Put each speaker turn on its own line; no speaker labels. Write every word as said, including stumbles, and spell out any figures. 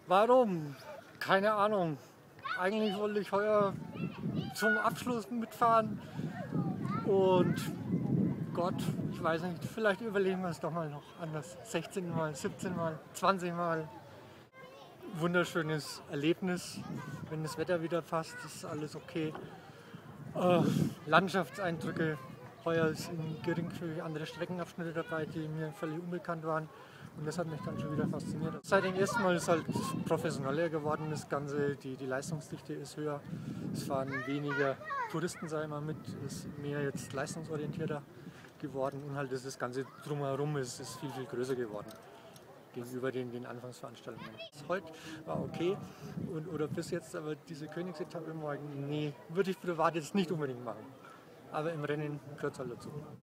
Warum? Keine Ahnung. Eigentlich wollte ich heuer zum Abschluss mitfahren und Gott, ich weiß nicht, vielleicht überlegen wir es doch mal noch anders. sechzehn Mal, siebzehn Mal, zwanzig Mal. Wunderschönes Erlebnis, wenn das Wetter wieder passt, ist alles okay. Äh, Landschaftseindrücke, heuer sind geringfügig andere Streckenabschnitte dabei, die mir völlig unbekannt waren. Und das hat mich dann schon wieder fasziniert. Seit dem ersten Mal ist es halt professioneller geworden, das Ganze. Die, die Leistungsdichte ist höher. Es fahren weniger Touristen, sag ich mal, mit. Es ist mehr jetzt leistungsorientierter geworden. Und halt das Ganze drumherum ist, ist viel, viel größer geworden gegenüber den, den Anfangsveranstaltungen. Heute war okay und, oder bis jetzt, aber diese Königsetappe morgen, nee, würde ich privat jetzt nicht unbedingt machen. Aber im Rennen gehört es halt dazu.